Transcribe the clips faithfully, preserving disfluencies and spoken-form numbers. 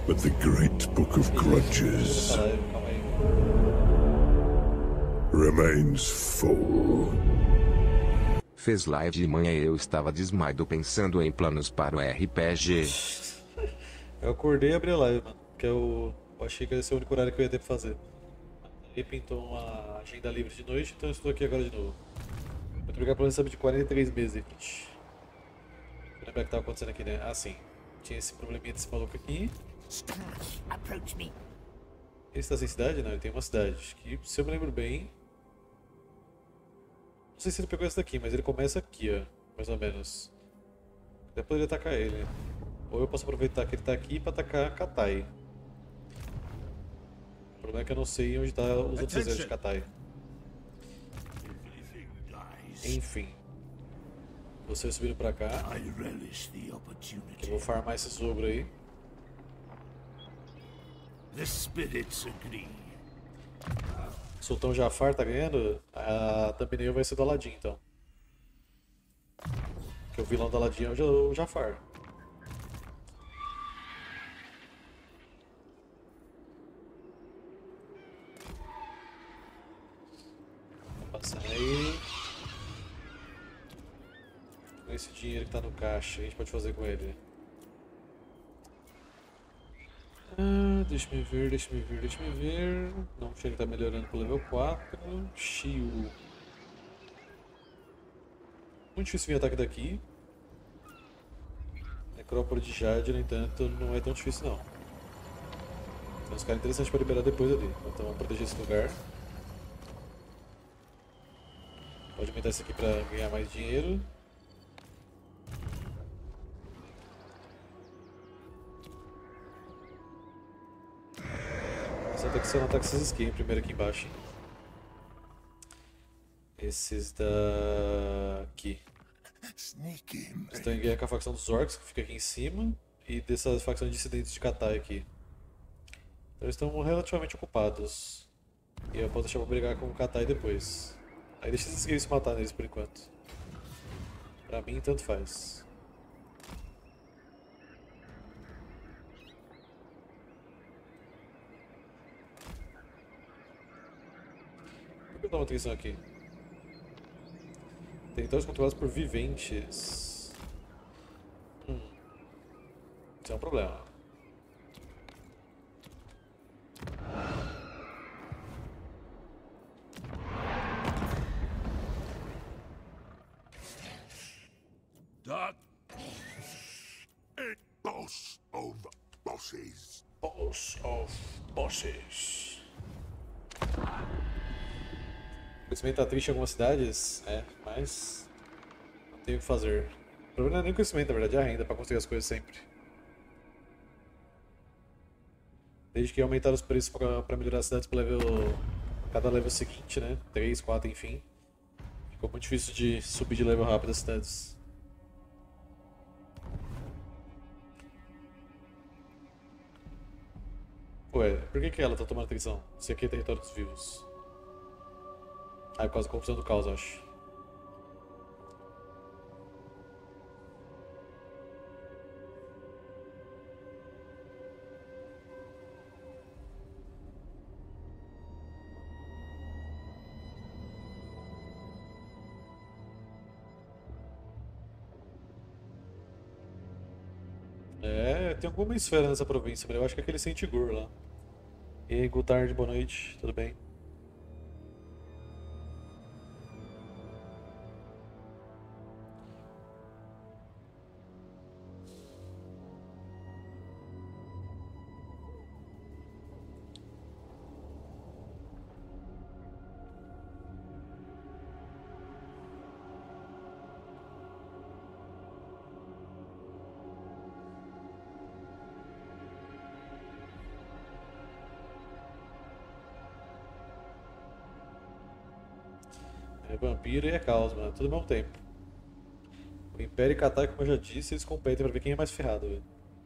But the great book of grudges remains full. Fez live de manhã e eu estava desmaiado pensando em planos para o R P G. Eu acordei e abri a live, mano. Porque eu, eu achei que ia ser o único horário que eu ia ter pra fazer. Aí pintou uma agenda livre de noite, então eu estou aqui agora de novo. Muito obrigado pelo sub de quarenta e três meses, gente. Deixa eu lembrar o que tava acontecendo aqui, né? Ah, sim. Tinha esse probleminha desse maluco aqui. Ele está sem cidade? Não, ele tem uma cidade. Que, se eu me lembro bem... Não sei se ele pegou essa daqui, mas ele começa aqui, ó. Mais ou menos. Até poderia atacar ele. Ou eu posso aproveitar que ele está aqui para atacar Katai. O problema é que eu não sei onde está os outros exércitos de Katai. Enfim. Você subindo pra cá. Que eu vou farmar esse ogro aí. Sultão Jafar tá ganhando? A thumbnail vai ser do Aladdin, então. Porque o vilão do Aladdin é o Jafar. Vou passar aí. Com esse dinheiro que tá no caixa, a gente pode fazer com ele. Ah, deixa me ver, deixa me ver, deixa me ver. Não chega, tá melhorando pro level quatro. Shio. Muito difícil vir ataque daqui. Necrópole de Jade, no entanto, não é tão difícil não. Tem uns caras interessantes para liberar depois ali. Então vamos proteger esse lugar. Pode aumentar isso aqui para ganhar mais dinheiro. Só tem que ser um ataque esses skins primeiro aqui embaixo. Esses daqui. Estão em guerra com a facção dos orcs, que fica aqui em cima, e dessa facção de dissidentes de Katai aqui. Então eles estão relativamente ocupados. E eu posso deixar pra brigar com o Katai depois. Aí deixa esses guerreiros se matar neles por enquanto. Pra mim, tanto faz. Por que eu dou uma atenção aqui? Territórios controlados por viventes. Hum. Isso é um problema. That boss of bosses. Boss of bosses. O crescimento tá triste em algumas cidades, é, mas não tem o que fazer. O problema não é nem o crescimento, na verdade, é a renda para conseguir as coisas sempre. Desde que aumentaram os preços para melhorar as cidades para level, cada level seguinte, né? três, quatro, enfim. Ficou muito difícil de subir de level rápido as cidades. Ué, por que, que ela tá tomando atenção? Se aqui é território dos vivos. Ah, é por causa da corrupção do caos, eu acho. É, tem alguma esfera nessa província, mas eu acho que é aquele Sentigur lá. E aí, good tarde, boa noite, tudo bem? É vampiro e é caos, mano. Tudo ao mesmo tempo. O Império e Katai, como eu já disse, eles competem pra ver quem é mais ferrado, velho.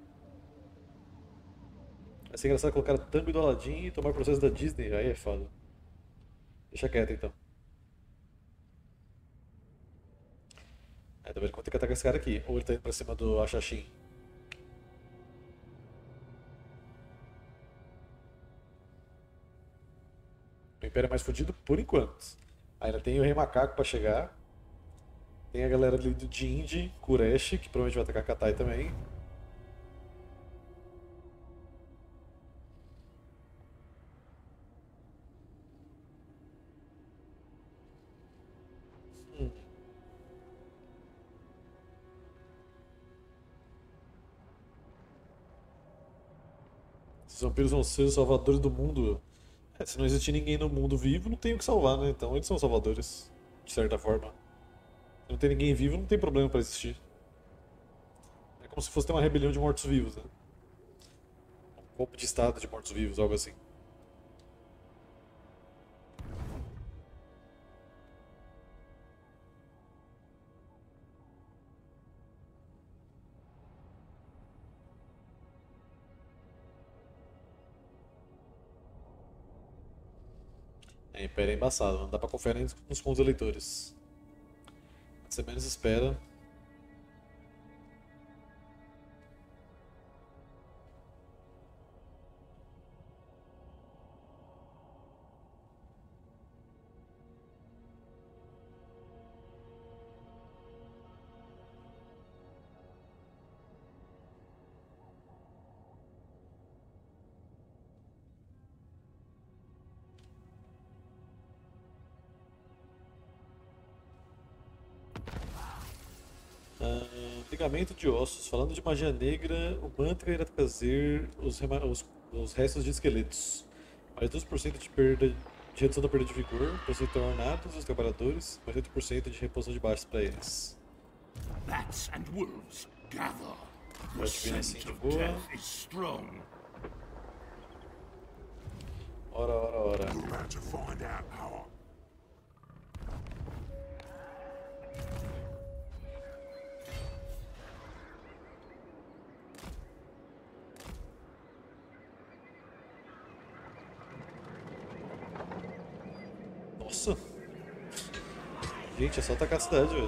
Vai ser engraçado colocar a thumb do Aladdin e tomar processo da Disney. Aí é foda. Deixa quieto, então. É, tá vendo que eu vou ter que atacar esse cara aqui. Ou ele tá indo pra cima do Ashashin. O Império é mais fodido por enquanto. Ainda tem o Rei Macaco pra chegar. Tem a galera ali do Jinji, Kuresh, que provavelmente vai atacar Katai também. Hum. Esses vampiros vão ser os salvadores do mundo. É, se não existir ninguém no mundo vivo, não tem o que salvar, né? Então eles são salvadores, de certa forma. Se não tem ninguém vivo, não tem problema pra existir. É como se fosse ter uma rebelião de mortos-vivos, né? Um golpe de estado de mortos-vivos, algo assim. É, Império é embaçado, não dá pra confiar nem nos pontos eleitores. Você menos espera. Ah, ligamento de ossos. Falando de magia negra, o mantra irá trazer os, rema- os- os restos de esqueletos. Mais doze por cento de perda de redução da perda de vigor para os retornados, os trabalhadores, mais oito por cento de reposição de baixos para eles. Bats and wolves gather. The Pode vir assim scent de of boa. death is strong. Ora, ora, ora. You're about to find out how. Nossa! Gente, é só atacar a cidade, velho.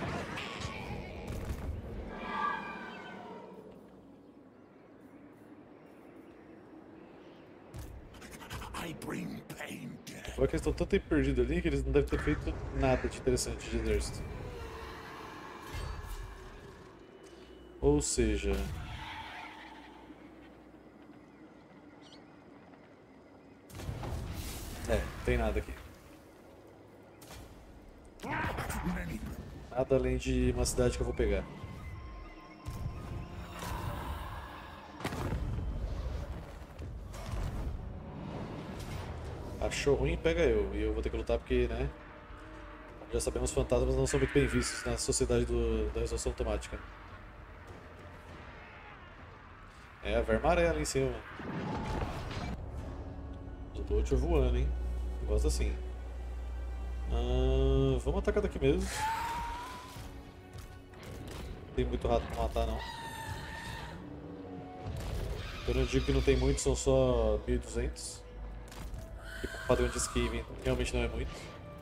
I bring pain, death. Agora que eles estão tanto tempo perdidos ali que eles não devem ter feito nada de interessante de exército. Ou seja... É, não tem nada aqui. Many Nada além de uma cidade que eu vou pegar. Achou ruim, pega eu. E eu vou ter que lutar porque, né? Já sabemos, fantasmas não são muito bem vistos na sociedade do, da resolução automática. É, a vermaré ali em cima. O Dodge voando, hein? Gosto assim. Ah, vamos atacar daqui mesmo. Não tem muito rato pra matar, não. Quando eu digo que não tem muito, são só mil e duzentos. E com o padrão de esquive realmente não é muito.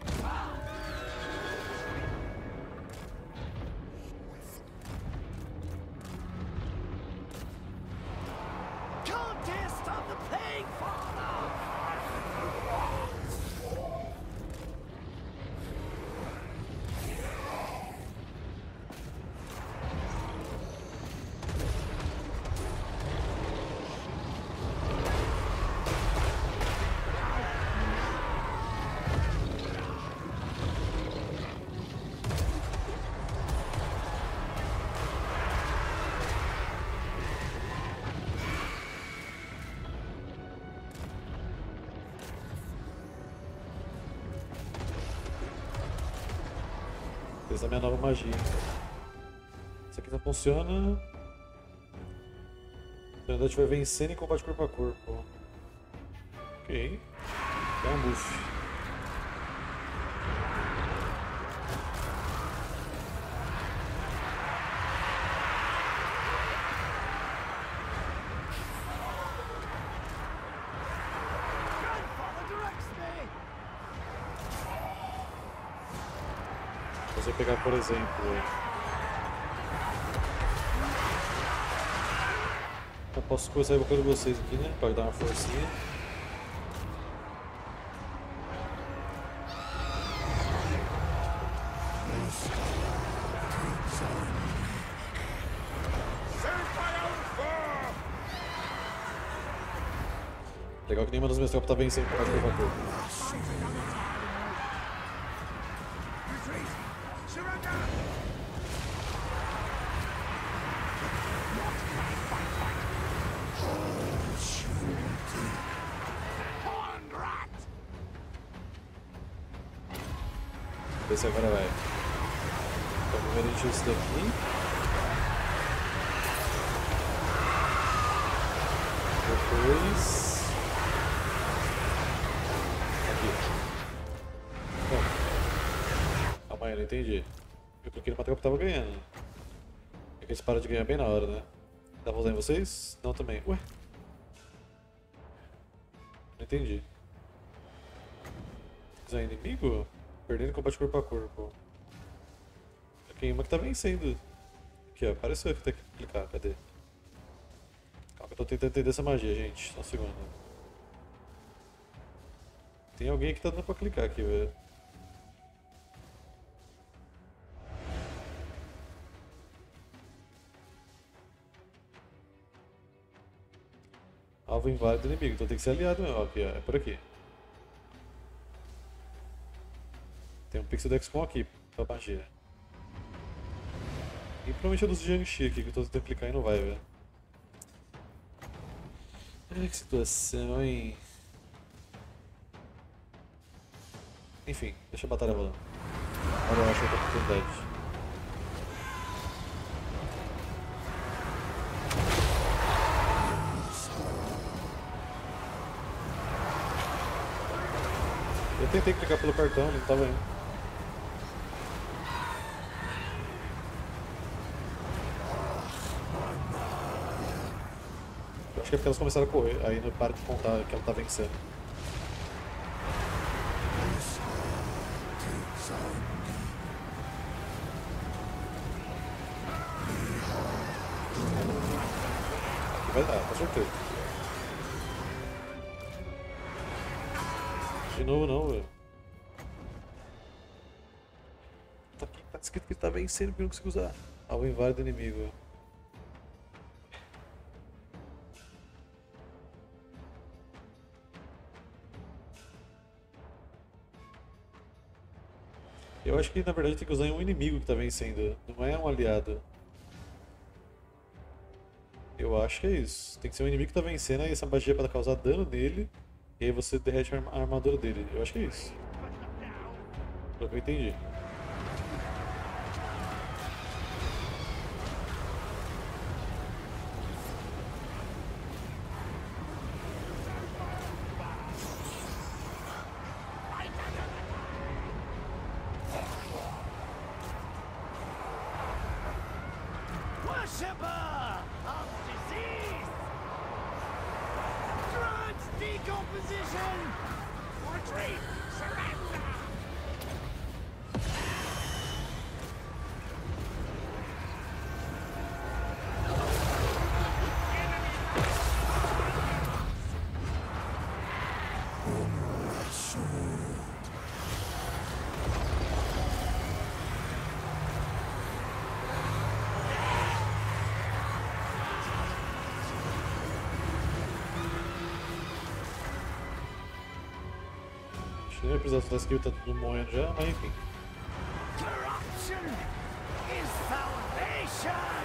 Can't dare stop the plague, Father! Essa é a minha nova magia. Isso aqui só funciona se a unidade estiver vencendo em combate corpo a corpo. Ok. É um buff. Grandfather directs me! Se você pegar, por exemplo... Eu posso começar evocando vocês aqui, né? Pra dar uma forcinha. Legal que nenhuma das minhas tropas tá vencendo por causa do vapor. Retreat! Surrender! Horned rat! Esse agora vai. Então, primeiro a gente usa isso daqui. Depois... Aqui. Bom. Calma aí, eu não entendi. Eu cliquei numa tropa que tava ganhando. É que eles param de ganhar bem na hora, né? Dá pra usar em vocês? Não, também. Ué? Não entendi. Usar inimigo? Perdendo combate corpo a corpo. Aqui uma que tá vencendo. Aqui, ó. Apareceu que tem que clicar. Cadê? Calma, eu tô tentando entender essa magia, gente. Só um segundo. Tem alguém que tá dando pra clicar aqui, velho. Alvo inválido do inimigo, então tem que ser aliado mesmo. Ó, aqui, ó. É por aqui. Tem um Pixel do X COM aqui pra magia. E provavelmente é dos Jiangxi aqui que eu tô tentando clicar e não vai, velho. Ai, que situação, hein? Enfim, deixa a batalha rolando. Agora eu acho outra oportunidade. Eu tentei clicar pelo cartão, não tava indo. Eu acho que é porque elas começaram a correr, aí não para de contar que ela tá vencendo. Aqui vai dar, com certeza. De novo não, velho. Tá aqui, tá escrito que ele tá vencendo porque eu não consigo usar. Alvo inválido do inimigo. Eu acho que na verdade tem que usar em um inimigo que tá vencendo, não é um aliado. Eu acho que é isso. Tem que ser um inimigo que tá vencendo, aí essa magia é pra causar dano nele, e aí você derrete a armadura dele. Eu acho que é isso. Pelo que eu entendi. Worshipper of disease! Drugs decomposition! Retreat! Surrender! Acho que nem vai precisar da skill, tá tudo morrendo já, mas enfim. Corruption is salvation!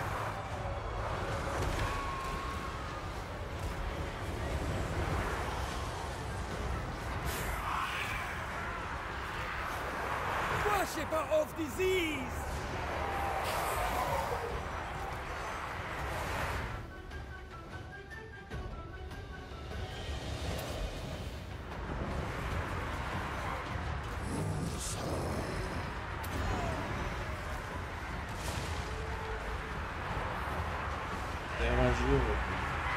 Worshipper of disease! Tem a magia, velho.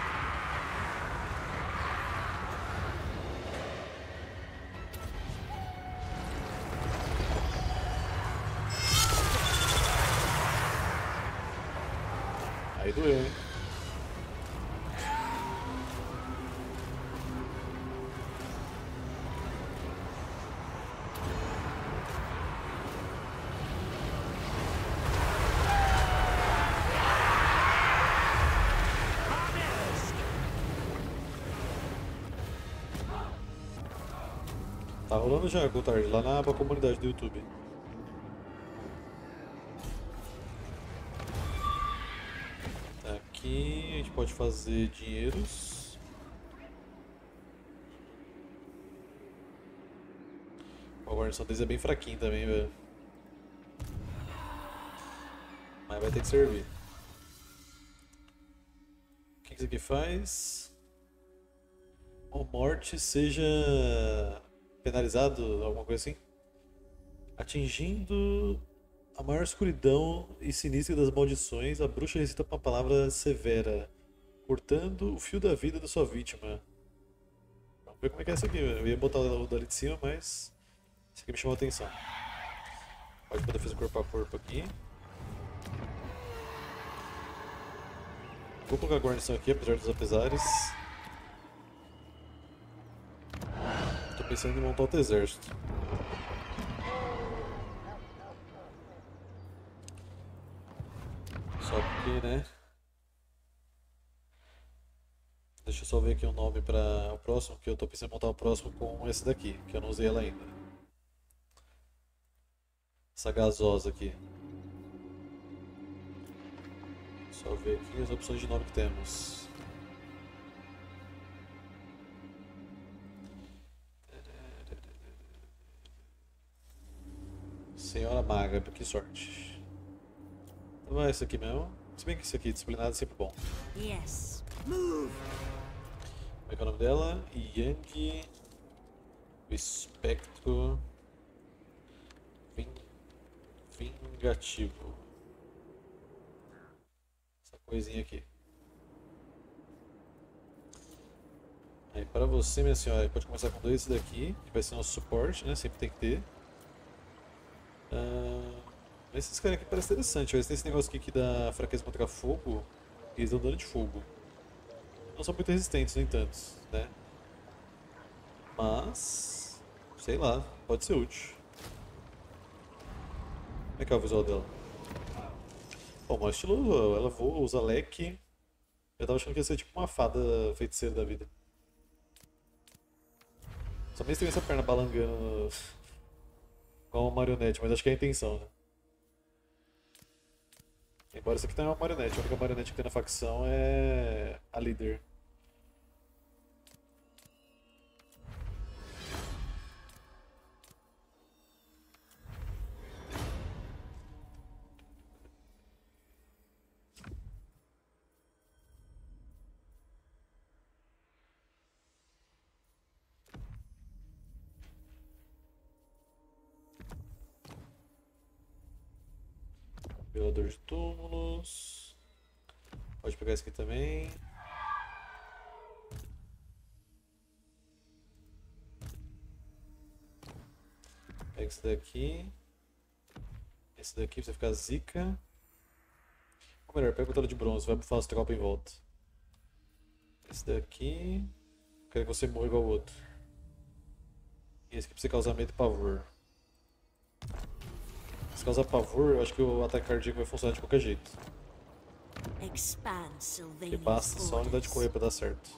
Aí doeu, hein? Tá rolando já, Gothard, lá na aba comunidade do YouTube. Aqui a gente pode fazer dinheiros. A guarnição deles é bem fraquinho também, velho. Mas vai ter que servir. O que isso aqui faz? Ou morte seja penalizado, alguma coisa assim? Atingindo a maior escuridão e sinistra das maldições, a bruxa recita uma palavra severa, cortando o fio da vida da sua vítima. Vamos ver como é que é isso aqui. Eu ia botar o dali de cima, mas isso aqui me chamou a atenção. Pode botar defesa corpo a corpo aqui. Vou colocar a guarnição aqui, apesar dos apesares. Tô pensando em montar outro exército. Só porque, né? Deixa eu só ver aqui o nome para o próximo, que eu tô pensando em montar o próximo com esse daqui, que eu não usei ela ainda. Essa gasosa aqui. Só ver aqui as opções de nome que temos. Senhora Maga, que sorte. Então vai esse aqui mesmo. Se bem que esse aqui, disciplinado, é sempre bom. Yes. Move. Como é que é o nome dela? Yang. O espectro. Ving... Vingativo. Essa coisinha aqui. Aí para você, minha senhora, pode começar com dois daqui, que vai ser nosso suporte, né? Sempre tem que ter. Uh, esses caras aqui parecem interessantes. Eles têm esse negócio aqui que dá fraqueza contra fogo. E eles dão dano de fogo. Não são muito resistentes, no entanto, né? Mas... sei lá, pode ser útil. Como é que é o visual dela? Bom, mais estilo, ela voa, usa leque. Eu tava achando que ia ser tipo uma fada feiticeira da vida. Somente tem essa perna balangando com uma marionete, mas acho que é a intenção, né? Embora isso aqui tenha uma marionete, a única marionete que tem na facção é a líder. Violador de túmulos. Pode pegar esse aqui também. Pega esse daqui. Esse daqui pra você ficar zica. Ou melhor, pega o telo de bronze, vai bufar as tropas em volta. Esse daqui. Quero que você morra igual o outro. E esse aqui pra você causar medo e pavor. Se causar pavor, eu acho que o ataque cardíaco vai funcionar de qualquer jeito. Porque basta só a unidade de correr pra dar certo.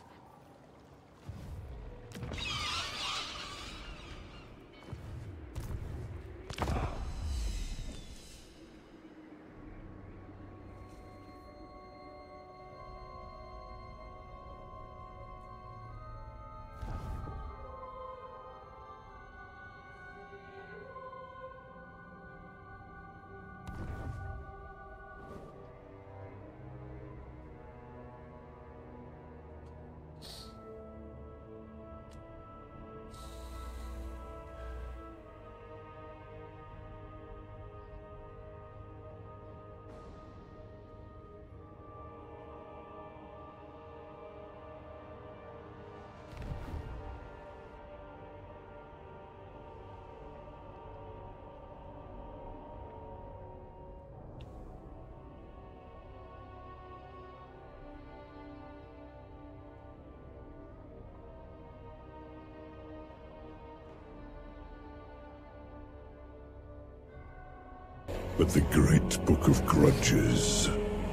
But the great book of grudges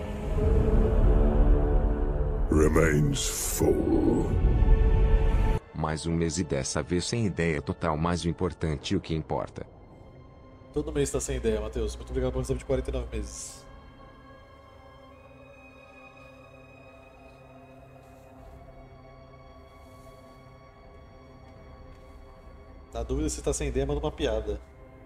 remains full. Mais um mês e dessa vez sem ideia total, mas o importante e o que importa. Todo mês tá sem ideia, Matheus. Muito obrigado por receber de quarenta e nove meses. Na dúvida se tá sem ideia, manda uma piada.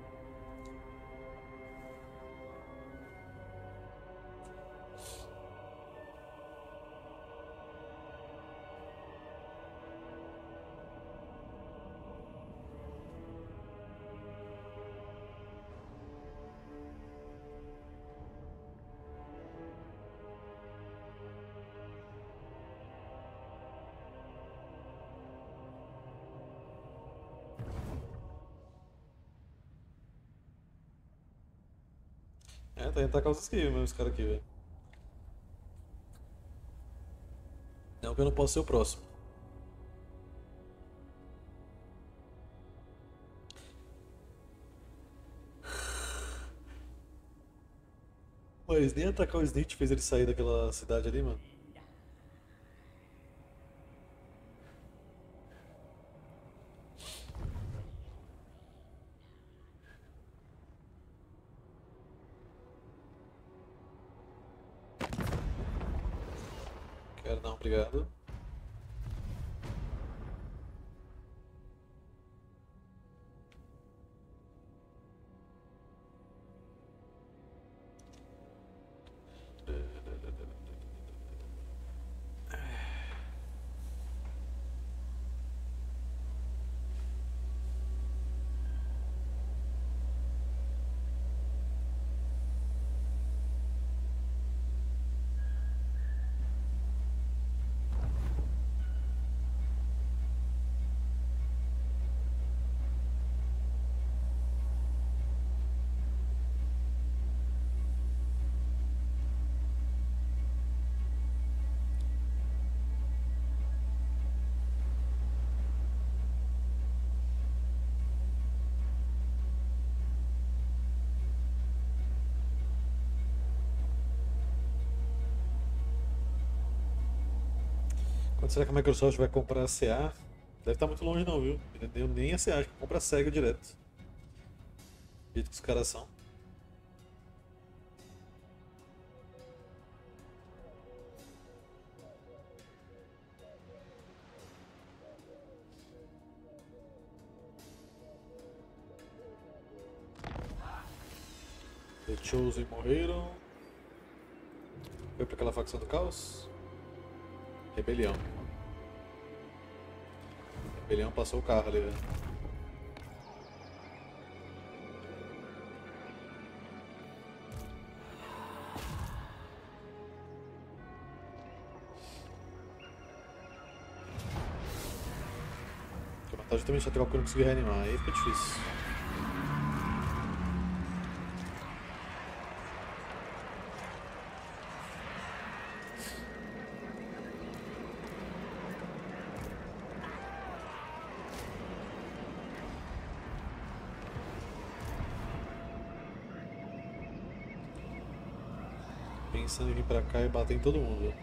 É, tá indo tacar os esquivos mesmo, esse cara aqui, velho. Não que eu não posso ser o próximo. Mas nem atacar o Snitch fez ele sair daquela cidade ali, mano. Quero não, obrigado. Quando será que a Microsoft vai comprar a C A? Deve estar muito longe não, viu? Entendeu? Nem a C A, acho que compra a SEGA direto. Do jeito que os caras são. The Chosen morreram. Foi pra aquela facção do caos? Rebelião. Rebelião passou o carro ali, velho. A vantagem também já tem que eu não consegui reanimar, aí fica difícil. Pensando em vir pra cá e bater em todo mundo.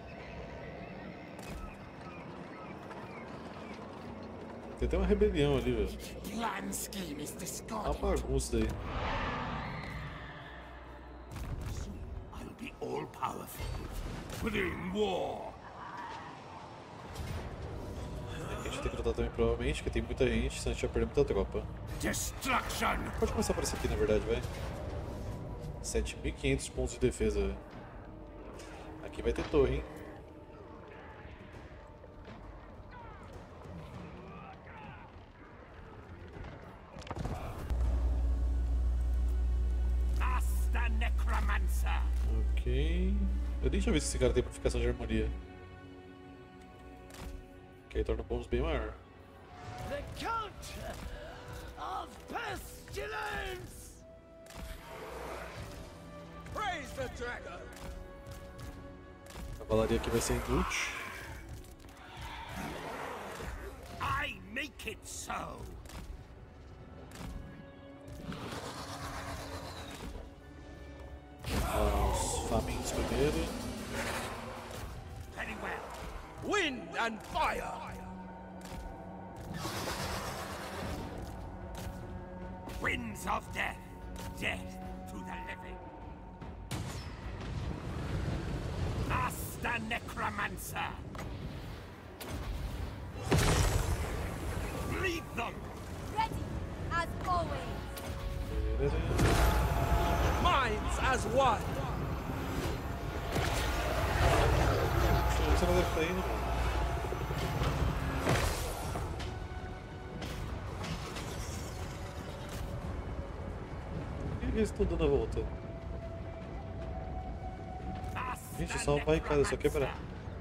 Tem até uma rebelião ali, velho. Plan scheme is Uma discarded. bagunça daí. I'll be all powerful. Bring war. A gente tem que lutar também, provavelmente, porque tem muita gente, senão a gente vai perder muita tropa. Destruction. Pode começar por esse aqui, na verdade, vai. sete mil e quinhentos pontos de defesa, velho. Aqui vai ter torre, hein? Master Necromancer. Ok. Eu nem tinha visto esse cara tem purificação de harmonia. Que aí torna o bônus bem maior. The Count of Pestilence! Praise the dragon. A cavalaria aqui vai ser indult. I make it so. Os famintos primeiro. Very well. Wind and fire. Winds of death, death to the living. Master Necromancer. Lead them. Ready, as always. Minds as one. Você não deve estar indo, mano. Por que eles estão dando a volta? Gente, só uma barricada, só quebrar.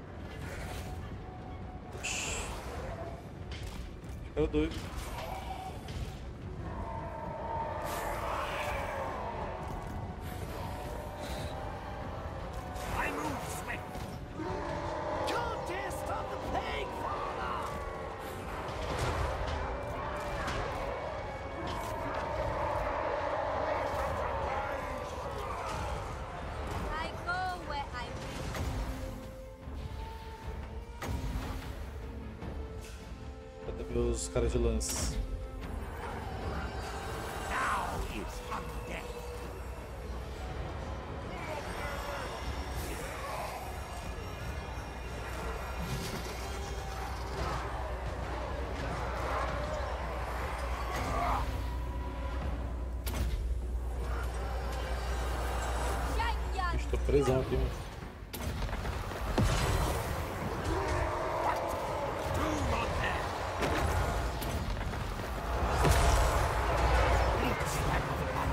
Ficaram doido. I move swift. Can't dare stop the plague, Father! I go where I will. Cadê meus caras de lance? Now is undead. Shanyan. Estou presão aqui, mano. Doom on them. Reach them.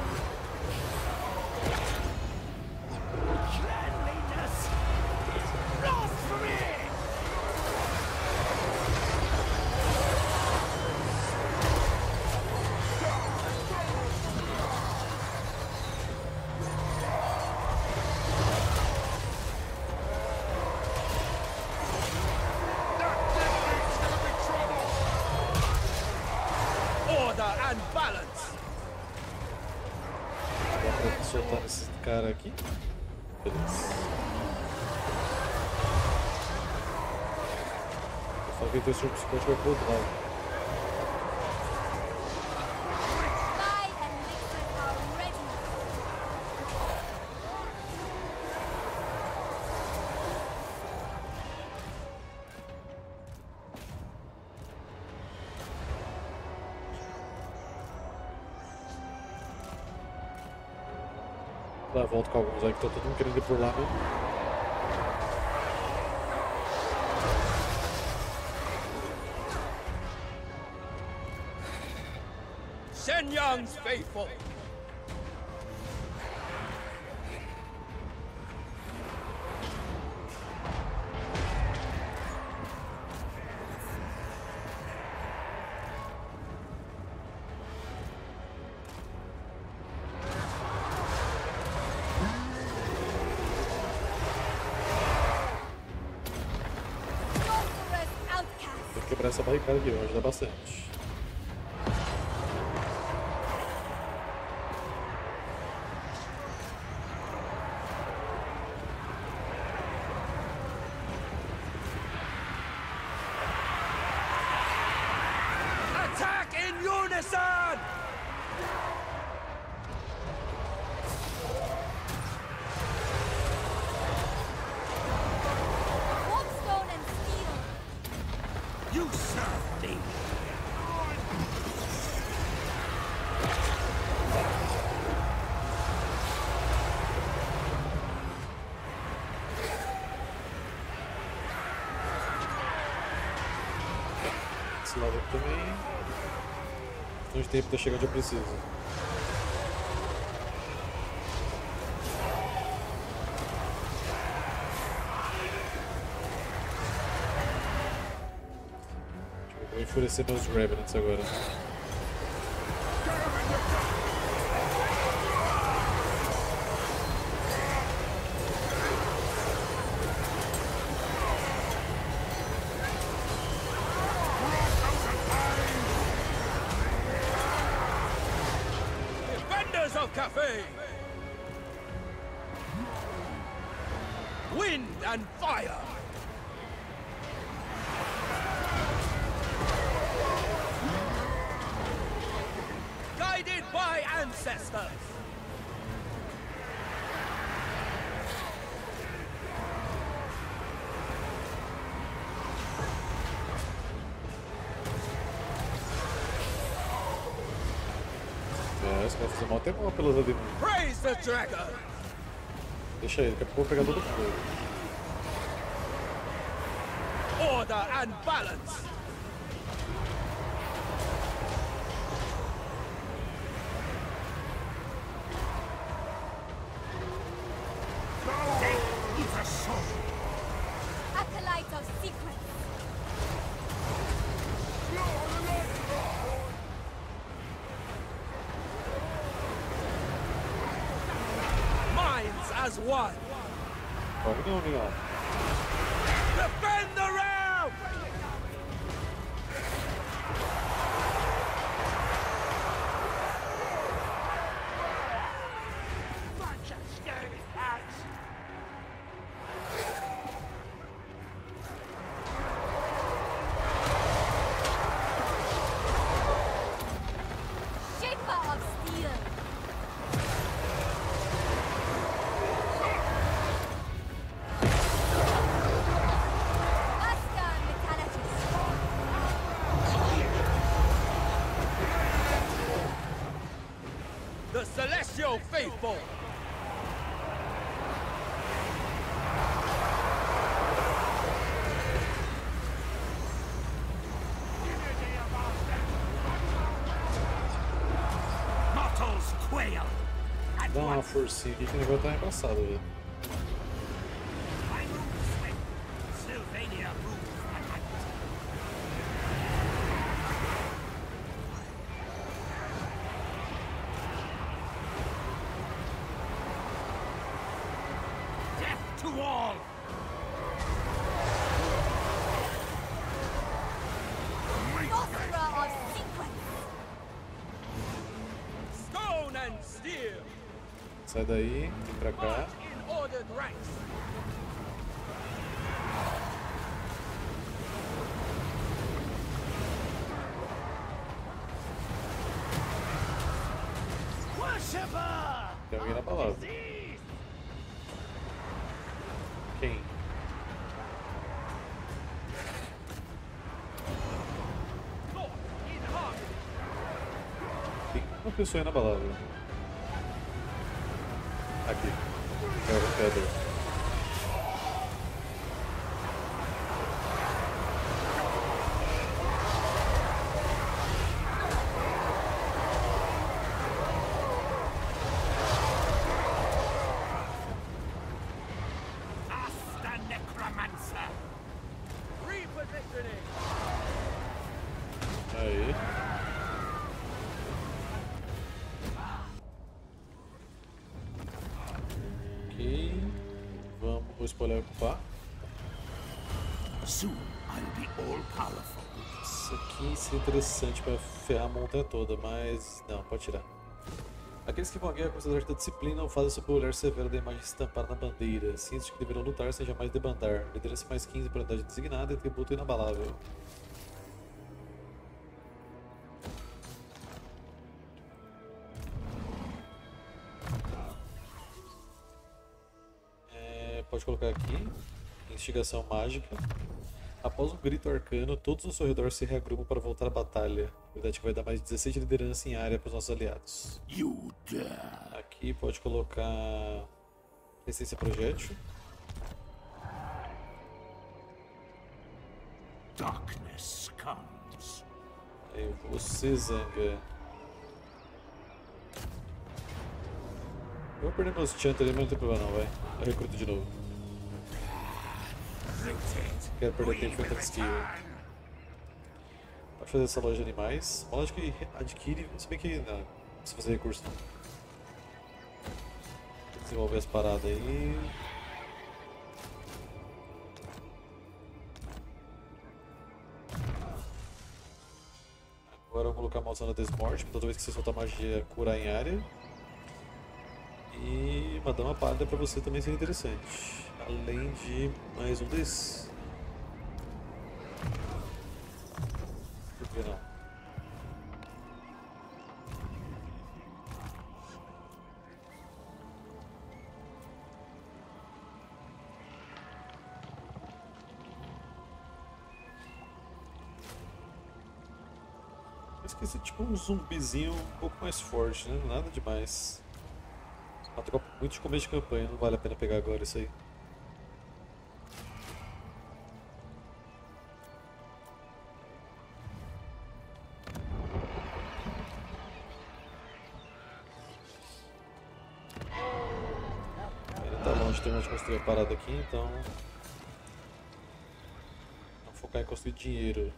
Cleanliness! Blasphemy! Order and balance! Dá pra soltar esse cara aqui? Beleza. Eu falo que ele tem o seu psicótico vai pro outro lado. Spy and mixers are ready. Dá a volta com alguns aí que tá todo mundo querendo ir por lá mesmo. Shenyang's faithful! Sorcerer's outcast. Tem que quebrar essa barricada aqui, vai ajudar bastante. Attack in unison! Warpstone and steel. You serve me. Esse lado aqui também. Questão de tempo até chegar onde eu preciso. Vou enfurecer meus Revenants agora. Defenders of Cafe! Wind and fire! ancestors. É, esse vai fazer mal até mal pelas ali, mano. Praise the dragon. Deixa ele, daqui a pouco eu vou pegar todo mundo. Order and balance. Acolyte of secrets. Minds as one. Corre não, Leon. Defend the realm. Bunch of scaredy cats. Shaper of steel. Master metallurgist. The celestial faithful. Mortals quail. At Dá uma once. forcinha aqui que o negócio tá embaçado, velho. I move swift. Sylvania rules the night. Death to all. Sorcerer of secrets. Stone and steel. Sai daí, vem pra cá. March in ordered ranks. Worshipper! Tem alguém na palavra. Disease! Quem? Thought in harmony. Tem uma pessoa aí na palavra. Aqui. Kevin Pedro. Ask the necromancer. Repositioning. Aí. Ok. Vamos spoiler ocupar. Soon I'll be all powerful. Isso aqui seria interessante pra ferrar a montanha toda, mas não, pode tirar. Aqueles que vão à guerra com essa arte da disciplina o fazem sob o olhar severo da imagem estampada na bandeira. Cientes de que deverão lutar sem jamais debandar. Liderança mais quinze para a unidade designada e tributo inabalável. É, pode colocar aqui. Instigação mágica. Após um grito arcano, todos ao seu redor se reagrupam para voltar à batalha. Verdade que vai dar mais dezesseis de liderança em área para os nossos aliados. You dare. Aqui pode colocar resistência projétil. Darkness comes. Aí você, Zanga. Eu vou perder meus chanter ali, mas não tem problema não, vai. Eu recruto de novo. Rooted. Quero perder tempo com skill. Pode fazer essa loja de animais. Uma loja que adquire, se bem que não, não precisa fazer recurso não. Desenvolver as paradas aí. Agora eu vou colocar a maldição da desmorte, toda vez que você soltar magia, curar em área. E uma dama pálida pra você também seria interessante. Além de mais um desses. Por que não? Parece que esse é tipo um zumbizinho um pouco mais forte, né? Nada demais. Uma tropa muito de começo de campanha, não vale a pena pegar agora isso aí. Ele tá longe de terminar de construir a parada aqui, então... Vamos focar em construir dinheiro.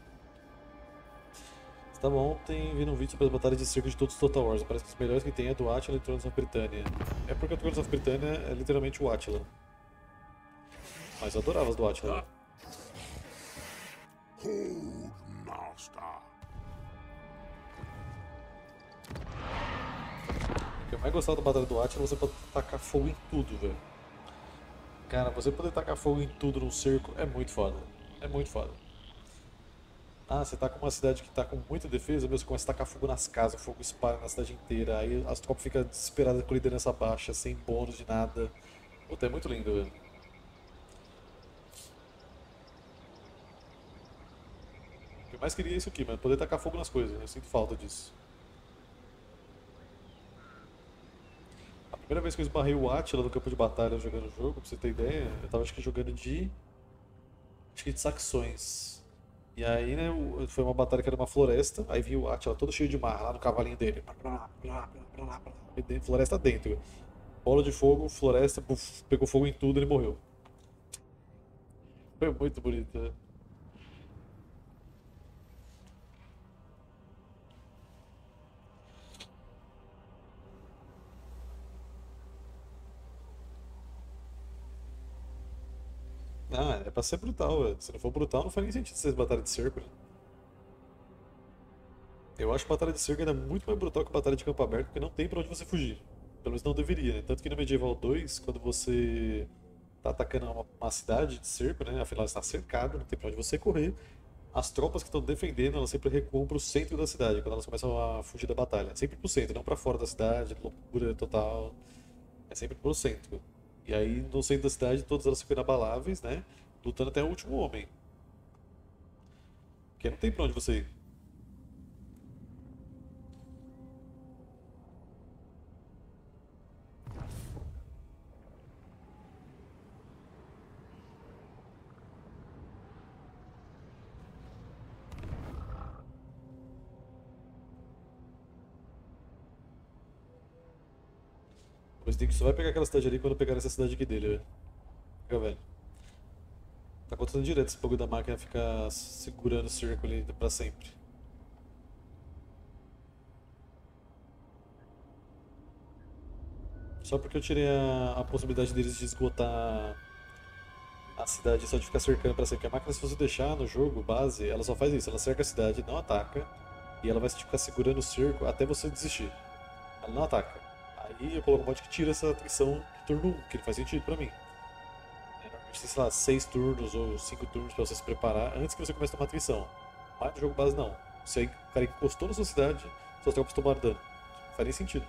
Tá bom, tem vindo um vídeo sobre as batalhas de cerco de todos os Total Wars. Parece que os melhores que tem é do Attila e Thrones of Britannia. É porque o Thrones of Britannia é literalmente o Attila. Mas eu adorava as do Attila. Hold, master. O que eu mais gostava da batalha do Attila é você poder tacar fogo em tudo, velho. Cara, você poder tacar fogo em tudo num cerco é muito foda. É muito foda. Ah, você tá com uma cidade que tá com muita defesa, mesmo, você começa a tacar fogo nas casas, o fogo espalha na cidade inteira, aí as tropas ficam desesperadas com liderança baixa, sem bônus de nada. Puta, é muito lindo, velho. O que eu mais queria é isso aqui, mano, poder tacar fogo nas coisas, eu sinto falta disso. A primeira vez que eu esbarrei o Attila no campo de batalha jogando o jogo, pra você ter ideia, eu tava acho que jogando de... acho que de Saxões. E aí, né, foi uma batalha que era uma floresta, aí vi o Attila todo cheio de marra lá no cavalinho dele. Floresta dentro. Bola de fogo, floresta, buf, pegou fogo em tudo e ele morreu. Foi muito bonito, né? Ah, é pra ser brutal, velho. Se não for brutal, não faz nem sentido ser batalha de cerco, né? Eu acho batalha de cerco ainda muito mais brutal que batalha de campo aberto, porque não tem pra onde você fugir. Pelo menos não deveria, né? Tanto que no Medieval dois, quando você tá atacando uma, uma cidade de cerco, né? Afinal, está cercado, não tem pra onde você correr. As tropas que estão defendendo, elas sempre recuam pro centro da cidade, quando elas começam a fugir da batalha. Sempre pro centro, não pra fora da cidade, loucura total. É sempre pro centro. E aí, no centro da cidade, todas elas ficam inabaláveis, né? Lutando até o último homem. Porque não tem pra onde você ir. O Stick só vai pegar aquela cidade ali quando pegar essa cidade aqui dele, velho. Fica, velho. Tá acontecendo direto esse bagulho da máquina ficar segurando o cerco ali pra sempre. Só porque eu tirei a, a possibilidade deles de esgotar a cidade só de ficar cercando pra sempre. Porque a máquina, se você deixar no jogo base, ela só faz isso. Ela cerca a cidade, não ataca. E ela vai ficar segurando o cerco até você desistir. Ela não ataca. Aí eu coloco um mod que tira essa atrição de turno um, que ele faz sentido pra mim. É, normalmente tem, sei lá, seis turnos ou cinco turnos pra você se preparar antes que você comece a tomar atrição. Mas no jogo base não. Se o cara encostou na sua cidade, suas tropas tomaram dano. Não faz nem sentido.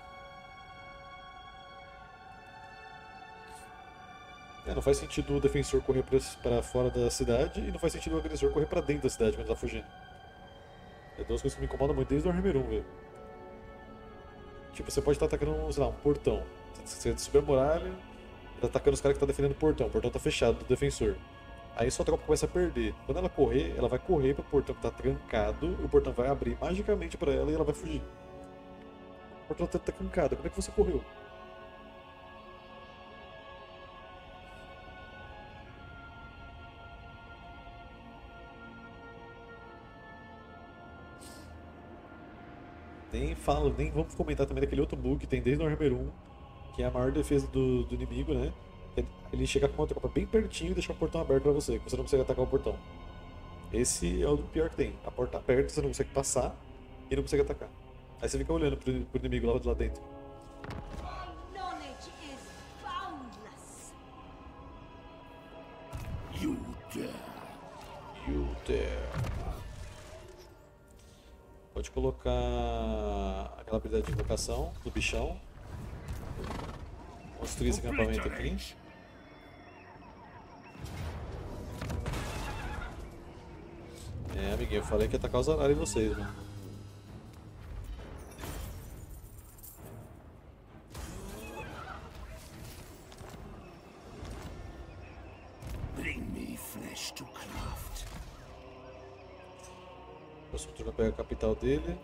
É, não faz sentido o defensor correr pra fora da cidade e não faz sentido o agressor correr pra dentro da cidade quando tá fugindo. É duas coisas que me incomodam muito desde o Warhammer um, velho. Tipo, você pode estar atacando, sei lá, um portão. Você subir a muralha, tá atacando os caras que estão defendendo o portão. O portão tá fechado do defensor. Aí sua tropa começa a perder. Quando ela correr, ela vai correr pro portão que tá trancado, o portão vai abrir magicamente pra ela e ela vai fugir. O portão tá trancado, como é que você correu? Nem falo, nem vamos comentar também daquele outro bug que tem desde o Warhammer um, que é a maior defesa do, do inimigo, né? Ele chega com uma tropa bem pertinho e deixa o portão aberto pra você, que você não consegue atacar o portão. Esse é o pior que tem. A porta aberta, você não consegue passar e não consegue atacar. Aí você fica olhando pro, pro inimigo lá, lá dentro. Knowledge is boundless. You dare. You dare. Pode colocar aquela habilidade de invocação do bichão. Construir esse acampamento aqui. É, amiguinho, eu falei que ia atacar os horários em vocês, mano. Próximo turno pega a capital dele.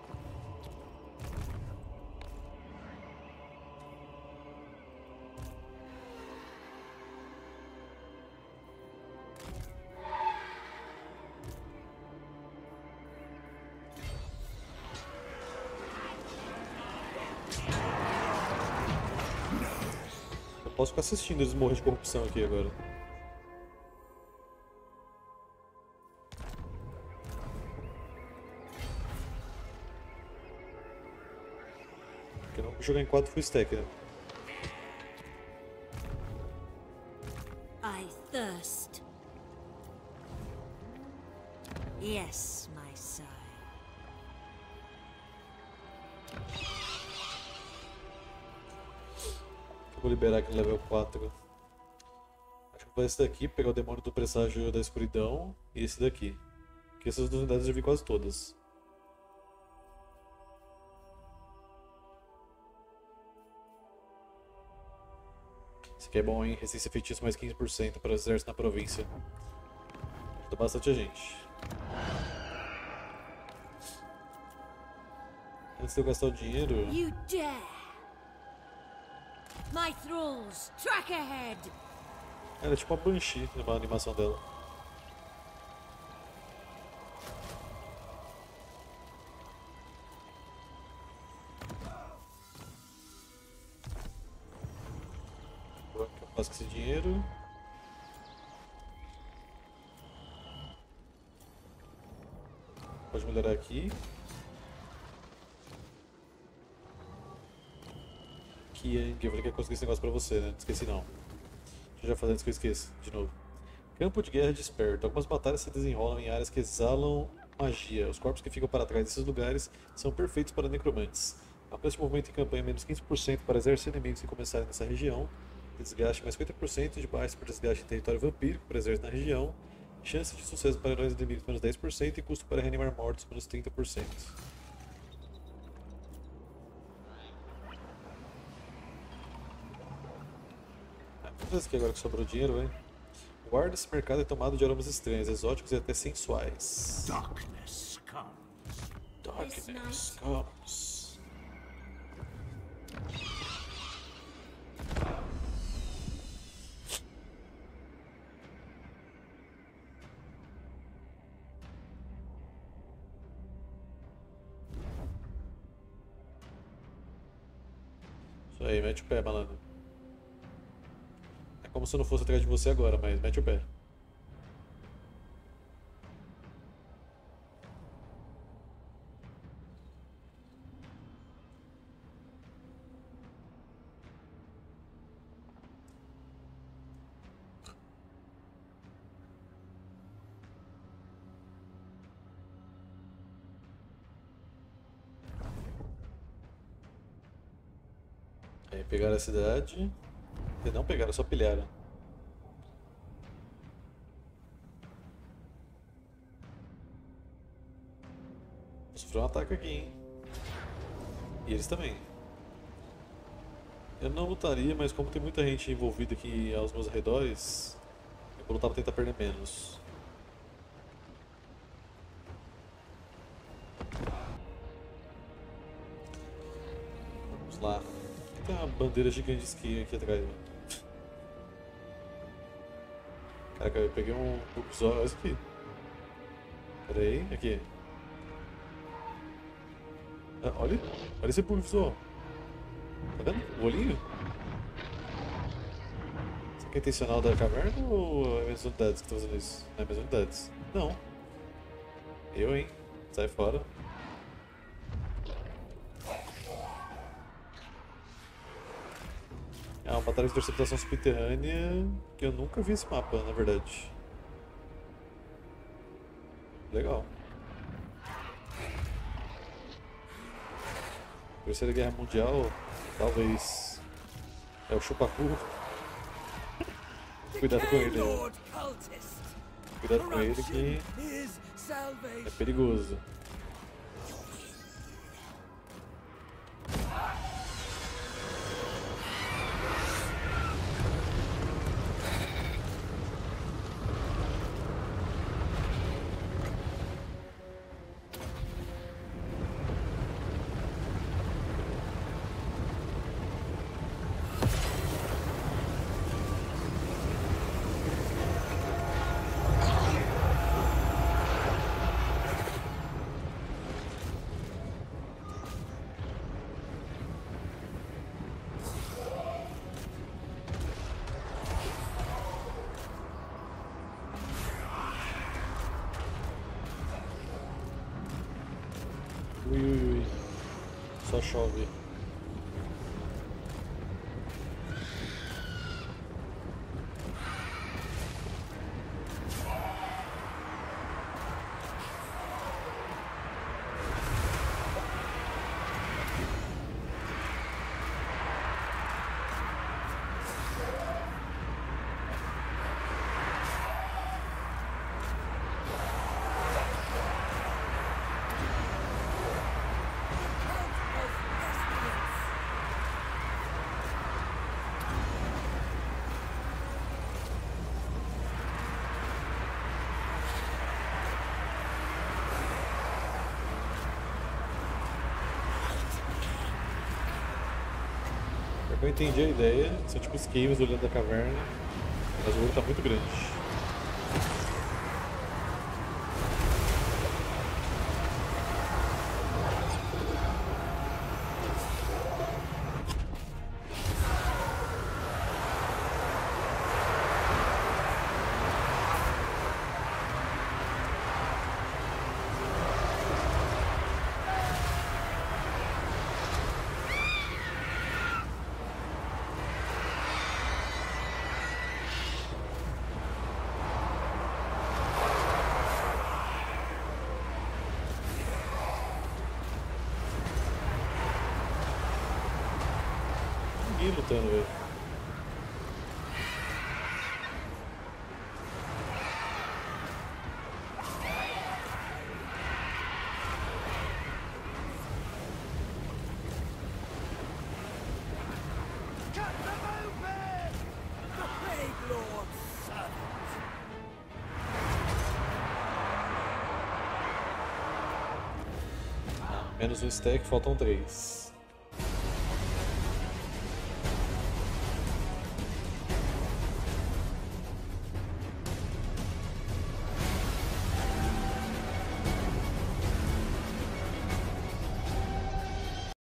Eu posso ficar assistindo eles morrerem de corrupção aqui agora. Porque eu não vou jogar em quatro full stack, né? I thirst. Yes, my sire. Eu vou liberar aqui no level quatro. Acho que vou fazer esse daqui, pegar o demônio do presságio da escuridão e esse daqui. Porque essas duas unidades eu já vi quase todas. Esse aqui é bom, hein? Resistência feitiço mais quinze por cento para o exército na província. Ajuda bastante a gente. Antes de eu gastar o dinheiro... You dare! My thralls, track ahead! Ela é tipo uma Banshee, uma animação dela. O que eu faço com esse dinheiro? Pode melhorar aqui. Kiang, eu falei que ia conseguir esse negócio pra você, né? Não esqueci não. Deixa eu já fazer antes que eu esqueça, de novo. Campo de guerra desperto. Algumas batalhas se desenrolam em áreas que exalam magia. Os corpos que ficam para trás desses lugares são perfeitos para necromantes. Alcance de movimento em campanha menos quinze por cento para exércitos inimigos que começarem nessa região. Desgaste mais cinquenta por cento de baixa por desgaste em território vampírico para exército na região. Chance de sucesso para heróis inimigos menos dez por cento e custo para reanimar mortos menos trinta por cento. Vamos fazer isso aqui agora que sobrou dinheiro, hein? Guarda esse mercado é tomado de aromas estranhos, exóticos e até sensuais. Darkness comes. Darkness comes. Isso aí, mete o pé, malandro. É como se eu não fosse atrás de você agora, mas mete o pé. Aí pegaram a cidade. E não pegaram, só pilharam. Sofreu um ataque aqui, hein? E eles também. Eu não lutaria, mas como tem muita gente envolvida aqui aos meus arredores, eu vou lutar pra tentar perder menos. Vamos lá. Tem uma bandeira gigante de esqui aqui atrás, mano. Caraca, eu peguei um Bugzor, olha isso aqui. Pera aí, aqui. Ah, olha, olha esse Bugzor. Tá vendo? O olhinho? Isso aqui é intencional da caverna ou é minhas unidades que estão fazendo isso? Não é minhas unidades. Não. Eu, hein? Sai fora. É uma batalha de interceptação subterrânea que eu nunca vi esse mapa, na verdade. Legal. Terceira Guerra Mundial, talvez. É o Chupacu. Cuidado com ele. Né? Cuidado com ele que é perigoso. Ui, ui, ui. Só chove. Eu entendi a ideia, são tipo os caves olhando da caverna, mas o olho tá muito grande. Ninguém lutando, velho. Cut them open! The Plague Lord's servant! Menos um stack, faltam três.